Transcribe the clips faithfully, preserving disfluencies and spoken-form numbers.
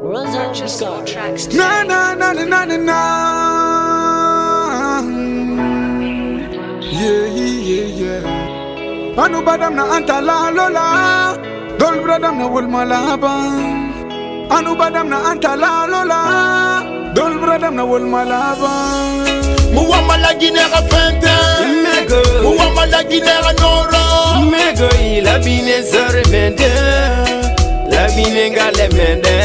Purchase your tracks today. Na na na na na na na. Yeah yeah yeah. Anu badam na antala lola. Dol bradam na wul malaba. Anu badam na antala lola. Dol bradam na wul malaba. Muwama la ginera fente. Mego. Muwama la ginera nora. Mego ila bine zore mende. La bine ngale mende.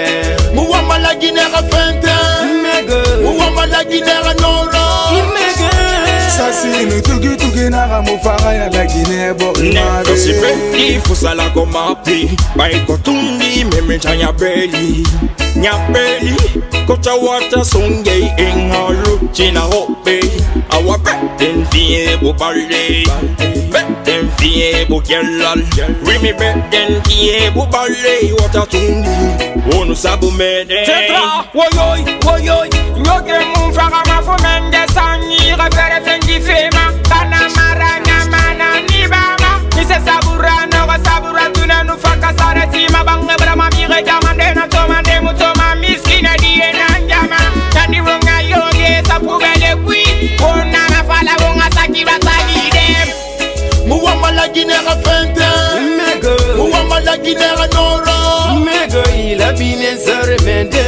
Muwama la ginera fente. Mego. Muwama la ginera nora. Mego. Sasi ni tugi tugi na ramufara ya la Guinée bo Neko sipendi fusala komapi Baiko tundi meme chanya beli Nyapeli Kocha wata songe ingalu China hope Awa beten fiye bo balde Beten fiye bo gyalal Rimi beten fiye bo balde Wata tundi Onu sabu mede Tetra, woyoy, woyoy Nyoke mumfaka mafumende sanyi Refere fendi fema Kana maranya mana nibama Nise sabura noga sabura Tuna nufaka saretima Bange brama mire jamande na tomande Mutoma miskine diye nanjama Nandi wunga yoge sapubele kwi Ona mafala wunga sakira salidem Muwama la ginera fente. Mego. Muwama la ginera nora. Mego ila bine zore mende.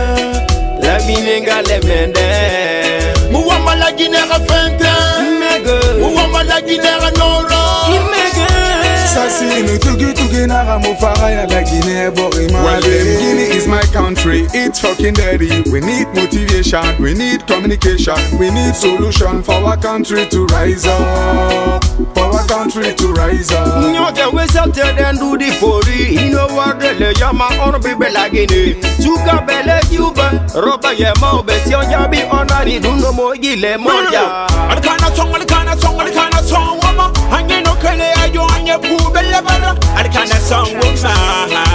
La bine ngale mende. Muwama la ginera fente. Mego. Muwama la ginera nora. Mego. Sasi ni tugi tugi na ramufara ya la Guinée bo Well, then Guinea is my country, it's fucking dirty. We need motivation, we need communication, we need solution for our country to rise up, for our country to rise up. Nyoke we salte den do the fori. Ino wadele yama ono bibe lagini. Chuka bele yuba. Roba yema obesi onyabi onari duno mo gile moja. Alikana song, alikana song, alikana song wama Hange no kele ayo anye pubele bara Alikana song wama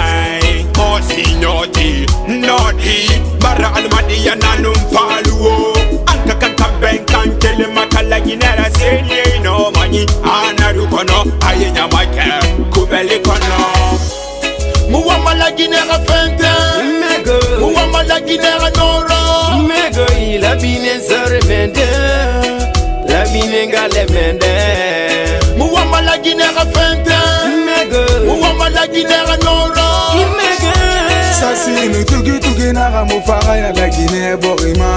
Mosi nyoti, nodi Bara almadi ya nanum faluo Anka kanta benkan kele makala ginera senye no mani Ana rukono, aye nyamake kubeli kono Muwama la ginera fente. Mego. Muwama la ginera nora. Mego ila bine zore mende. La bine ngale mende. Muwama la ginera fente. Mego. Muwama la ginera nora. Mego. Sasi ni tugi tugi na ramufara ya la Guinée bo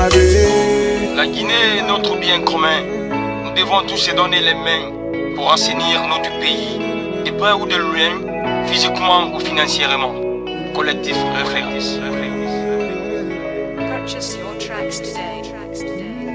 La Guinée est notre bien commun. Nous devons tous se donner les mains pour assainir notre pays, de près ou de loin, physiquement ou financièrement. Collectif réflexe. Purchase your tracks today. Tracks today.